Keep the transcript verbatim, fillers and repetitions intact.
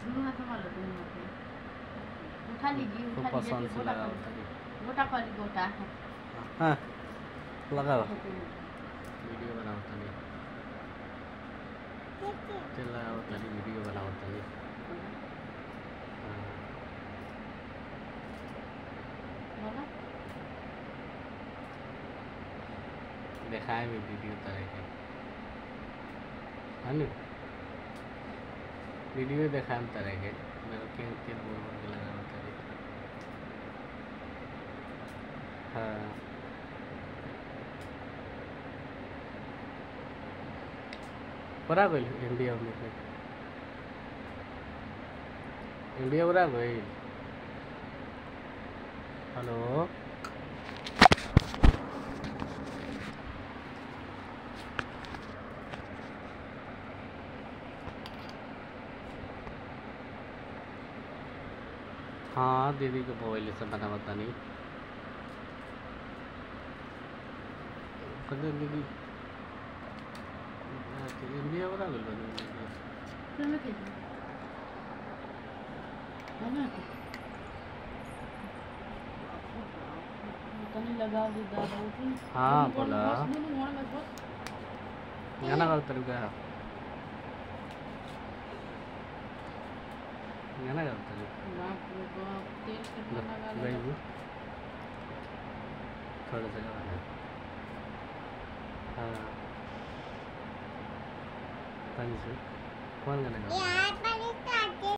दोनों हाथ में लो, दोनों हाथ में उठा लीजिए, तो उठा लीजिए, पसंद से गोटा लगा कर होता है। गोटा कर गोटा है। हाँ लगाओ वीडियो बनाओ तनी चला तनी वीडियो बनाओ तनी दिखाए भी वीडियो तरह के है ना वीडियो दिखाए तरह के मेरे के तेल बोल बोल के लगा होता है। हाँ बरा गई इंडिया में इंडिया बरा गई। हेलो हाँ दीदी के मोबाइल से बना बता नहीं दीदी इंडिया बना गई लगा हाँ बोला गाना गाओ तरीका गाना गाओ तरीका थोड़ा सा गाना हाँ कौन गाना गाओ।